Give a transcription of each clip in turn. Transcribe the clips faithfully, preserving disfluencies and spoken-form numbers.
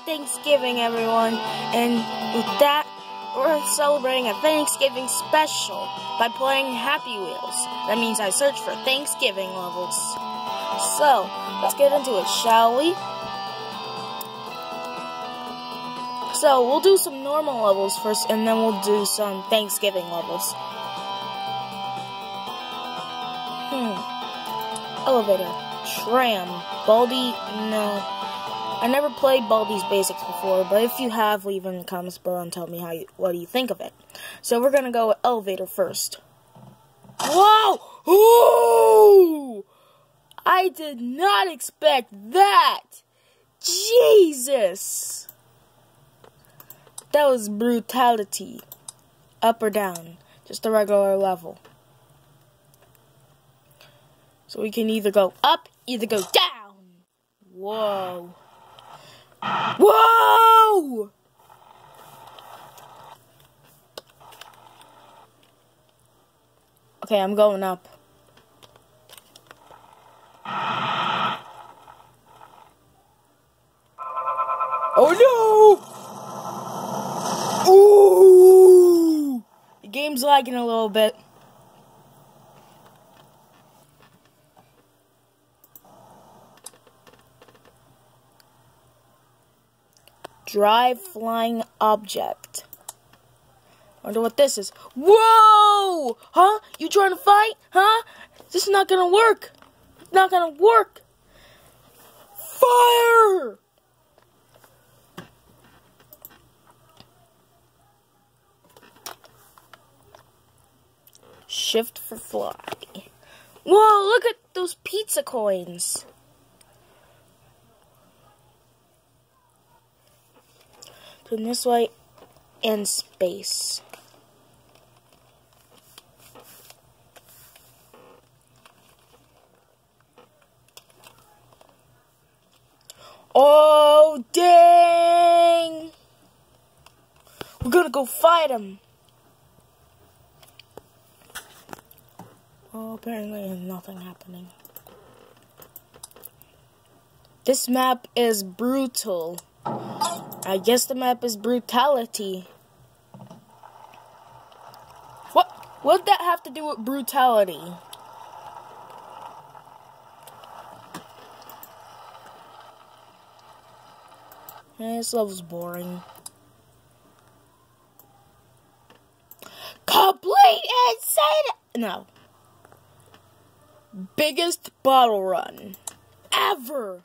Thanksgiving, everyone. And with that, we're celebrating a Thanksgiving special by playing Happy Wheels. That means I search for Thanksgiving levels. So, let's get into it, shall we? So, we'll do some normal levels first, and then we'll do some Thanksgiving levels. Hmm. Elevator. Tram. Baldi, no. I never played Baldi's Basics before, but if you have, leave in the comments below and tell me how you, what do you think of it. So we're gonna go with Elevator first. Whoa! Ooh! I did not expect that! Jesus! That was brutality. Up or down. Just a regular level. So we can either go up, either go down. Whoa. Whoa! Okay, I'm going up. Oh no! Ooh! The game's lagging a little bit. Drive flying object. Wonder what this is. Whoa! Huh? You trying to fight? Huh? This is not gonna work. It's not gonna work. Fire! Shift for fly. Whoa, look at those pizza coins. Turn this way and space. Oh, dang! We're gonna go fight him. Oh, apparently there's nothing happening. This map is brutal. I guess the map is brutality. What? What did that have to do with brutality? Eh, this level's boring. Complete insane! No. Biggest bottle run ever.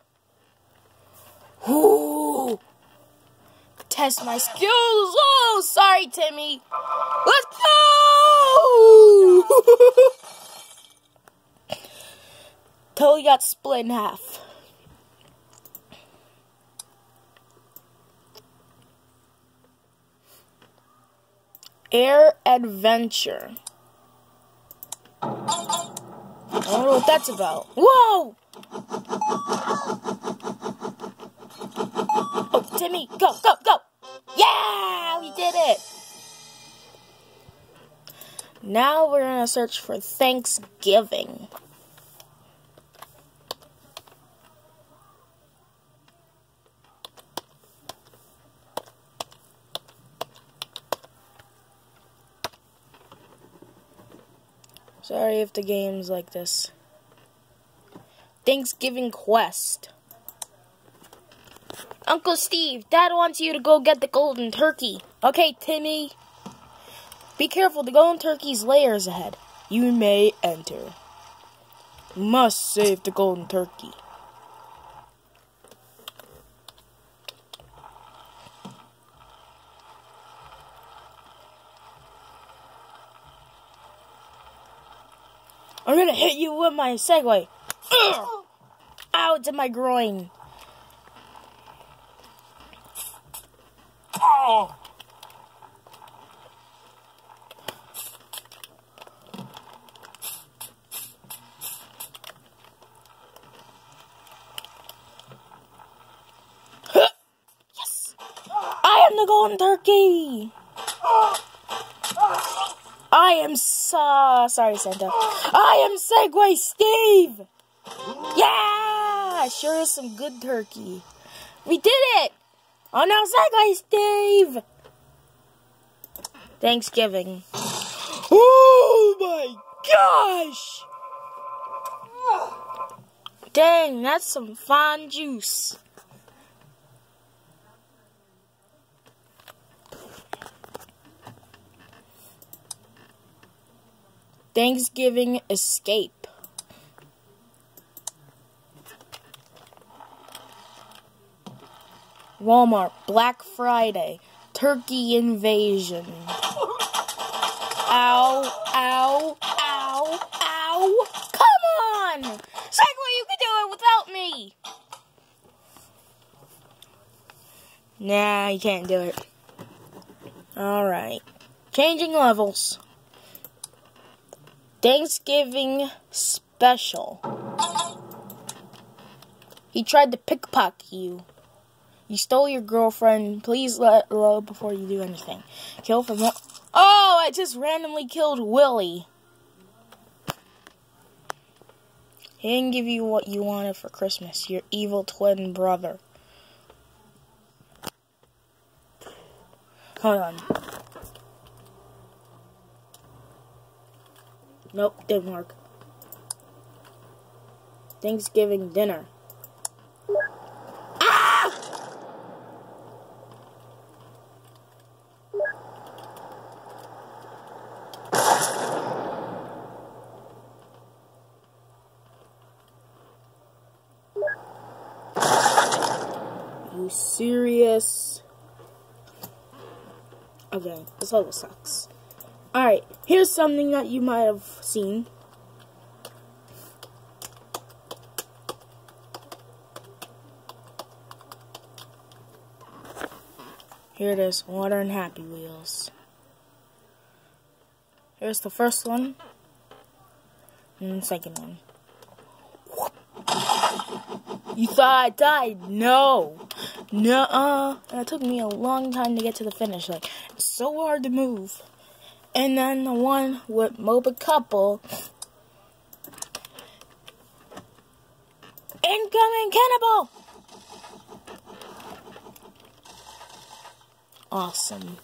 Ooh. Test my skills. Oh, sorry, Timmy. Let's go! Totally got split in half. Air Adventure. I don't know what that's about. Whoa! Oh, Timmy, go, go, go! Yeah, we did it! Now we're gonna search for Thanksgiving. Sorry if the game's like this. Thanksgiving quest. Uncle Steve, Dad wants you to go get the golden turkey. Okay, Timmy. Be careful, the golden turkey's lair is ahead. You may enter. Must save the golden turkey. I'm gonna hit you with my Segway. Ugh! Ow, it's in my groin. Oh. Yes! I am the golden turkey! I am so sorry, Santa. I am Segway Steve! Yeah! Sure is some good turkey. We did it! Oh no, Segway Steve! Thanksgiving. Oh my gosh! Dang, that's some fine juice. Thanksgiving escape. Walmart, Black Friday, turkey invasion. Ow, ow, ow, ow. Come on! Segway, you can do it without me! Nah, you can't do it. Alright. Changing levels. Thanksgiving special. He tried to pickpocket you. You stole your girlfriend. Please let low before you do anything. Kill from what? Oh, I just randomly killed Willie. He didn't give you what you wanted for Christmas. Your evil twin brother. Hold on. Nope, didn't work. Thanksgiving dinner. Ah! You serious? Okay, this level sucks. Alright, here's something that you might have seen. Here it is, Water and Happy Wheels. Here's the first one, and the second one. You thought I died? No. Nuh-uh. And it took me a long time to get to the finish line. It's so hard to move. And then the one with Moba Couple. Incoming cannibal! Awesome.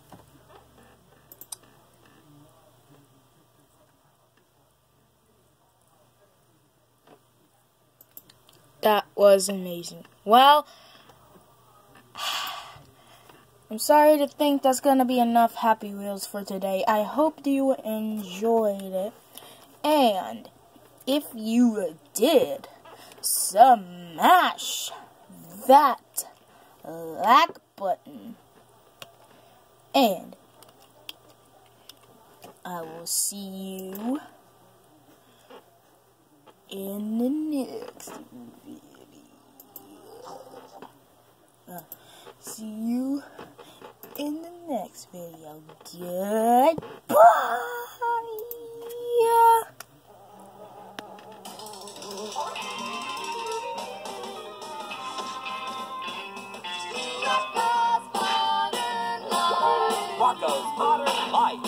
That was amazing. Well, I'm sorry to think that's going to be enough Happy Wheels for today. I hope you enjoyed it. And if you did, smash that like button. And I will see you in the next video. Uh, see you in the next video. Goodbye. Rocko's Modern Life.